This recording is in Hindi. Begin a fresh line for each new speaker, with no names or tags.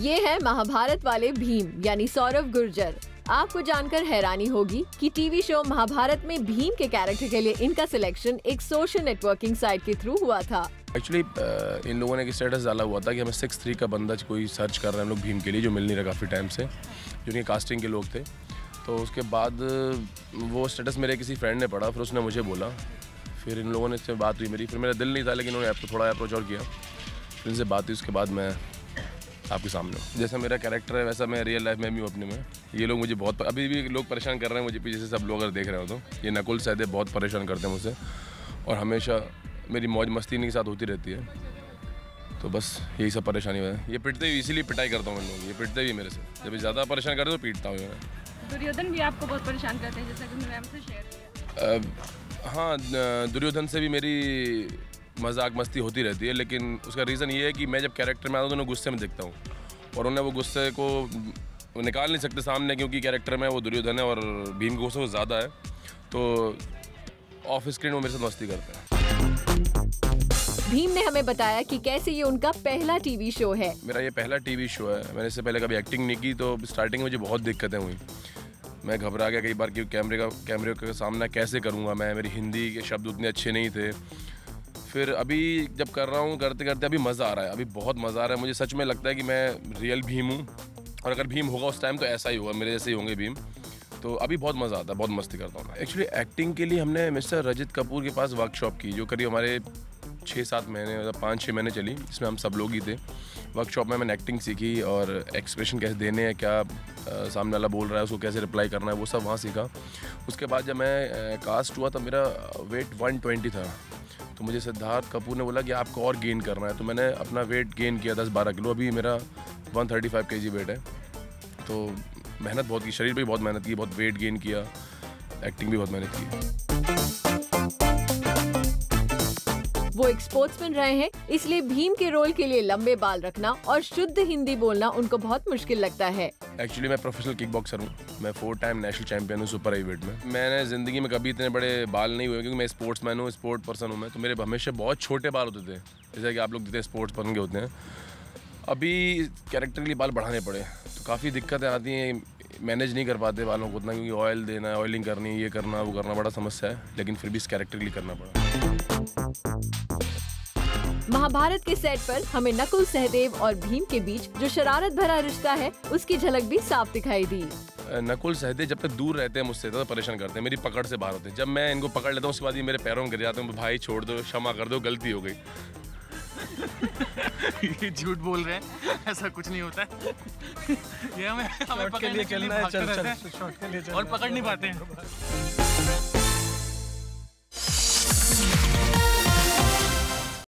ये है महाभारत वाले भीम यानी सौरभ गुर्जर। आपको जानकर हैरानी होगी कि टीवी शो महाभारत में भीम के कैरेक्टर के लिए इनका सिलेक्शन एक सोशल नेटवर्किंग साइट के थ्रू हुआ था।
एक्चुअली इन लोगों ने एक स्टेटस डाला हुआ था कि हमें 6'3" का बंदा कोई सर्च कर रहे हैं हम लोग भीम के लिए, जो मिल नहीं रहा काफ़ी टाइम से, जो उनके कास्टिंग के लोग थे। तो उसके बाद वो स्टेटस मेरे किसी फ्रेंड ने पढ़ा, फिर उसने मुझे बोला, फिर इन लोगों ने इससे बात हुई मेरी, फिर मेरा दिल नहीं था लेकिन उन्होंने थोड़ा अप्रोच और किया, फिर इनसे बात हुई, उसके बाद मैं आपके सामने हूँ। जैसा मेरा कैरेक्टर है वैसा मैं रियल लाइफ में भी हूँ अपने में। ये लोग मुझे बहुत अभी भी लोग परेशान कर रहे हैं मुझे पीछे से, सब लोग अगर देख रहे हो तो ये नकुल सहदेव बहुत परेशान करते हैं मुझसे और हमेशा मेरी मौज मस्ती इनके साथ होती रहती है। तो बस यही सब परेशानी है। ये पिटते हुए इसीलिए पिटाई करता हूँ मैं लोग, ये पिटते भी मेरे से, जब ज़्यादा परेशान करते तो पीटता हूँ मैं।
दुर्योधन भी आपको बहुत परेशान करते हैं जैसा कि मैंने आपसे शेयर किया।
हाँ, दुर्योधन से भी मेरी मजाक मस्ती होती रहती है, लेकिन उसका रीज़न ये है कि मैं जब कैरेक्टर में आता हूँ तो उन्हें गुस्से में दिखता हूँ और उन्हें वो गुस्से को निकाल नहीं सकते सामने, क्योंकि कैरेक्टर में वो दुर्योधन है और भीम का गुस्सा ज़्यादा है, तो ऑफ स्क्रीन वो मेरे साथ मस्ती करते हैं।
भीम ने हमें बताया कि कैसे ये उनका पहला टीवी शो है।
मेरा ये पहला टीवी शो है, मैंने इससे पहले कभी एक्टिंग नहीं की, तो स्टार्टिंग में मुझे बहुत दिक्कतें हुई। मैं घबरा गया कई बार कि कैमरे का सामना कैसे करूँगा मैं, मेरी हिंदी के शब्द उतने अच्छे नहीं थे। फिर अभी जब कर रहा हूँ करते करते अभी मज़ा आ रहा है, अभी बहुत मज़ा आ रहा है। मुझे सच में लगता है कि मैं रियल भीम हूँ और अगर भीम होगा उस टाइम तो ऐसा ही होगा, मेरे जैसे ही होंगे भीम। तो अभी बहुत मज़ा आता है, बहुत मस्ती करता हूँ। एक्चुअली एक्टिंग के लिए हमने मिस्टर रजित कपूर के पास वर्कशॉप की, जो करीब हमारे 6-7 महीने मतलब 5-6 महीने चली, जिसमें हम सब लोग ही थे। वर्कशॉप में मैंने एक्टिंग सीखी और एक्सप्रेशन कैसे देने हैं, क्या सामने वाला बोल रहा है उसको कैसे रिप्लाई करना है, वो सब वहाँ सीखा। उसके बाद जब मैं कास्ट हुआ तब मेरा वेट 120 था, तो मुझे सिद्धार्थ कपूर ने बोला कि आपको और गेन करना है, तो मैंने अपना वेट गेन किया 10-12 किलो। अभी मेरा 135 kg वेट है। तो मेहनत बहुत की, शरीर पे भी बहुत मेहनत की, बहुत वेट गेन किया, एक्टिंग भी बहुत मेहनत की।
वो एक स्पोर्ट्समैन रहे हैं, इसलिए भीम के रोल के लिए लंबे बाल रखना और शुद्ध हिंदी बोलना उनको बहुत मुश्किल लगता है।
एक्चुअली मैं प्रोफेशनल किक बॉक्सर हूँ, मैं 4 टाइम नेशनल चैंपियन हूँ सुपर हाईवेट में। मैंने ज़िंदगी में कभी इतने बड़े बाल नहीं हुए, क्योंकि मैं स्पोर्ट्समैन हूँ, स्पोर्ट पर्सन हूँ मैं, तो मेरे हमेशा बहुत छोटे बाल होते थे, जैसे कि आप लोग जितने स्पोर्ट्स पर्सन के होते हैं। अभी कैरेक्टर के लिए बाल बढ़ाने पड़े, तो काफ़ी दिक्कतें आती हैं, मैनेज नहीं कर पाते बालों को उतना, क्योंकि ऑयल देना है, ऑयलिंग करनी है, ये करना वो करना, बड़ा समस्या है, लेकिन फिर भी इस कैरेक्टर के लिए करना पड़ा।
महाभारत के सेट पर हमें नकुल सहदेव और भीम के बीच जो शरारत भरा रिश्ता है उसकी झलक भी साफ दिखाई दी।
नकुल सहदेव जब तक दूर रहते हैं मुझसे तो परेशान करते हैं, मेरी पकड़ से बाहर होते हैं। जब मैं इनको पकड़ लेता हूँ उसके बाद ये मेरे पैरों में गिर जाते हैं, भाई छोड़ दो, क्षमा कर दो, गलती हो गई।
ये झूठ बोल रहे हैं, ऐसा कुछ नहीं होता है। ये हमें पकड़ के लिए चलना है, चल शॉट के लिए और पकड़ नहीं पाते हैं।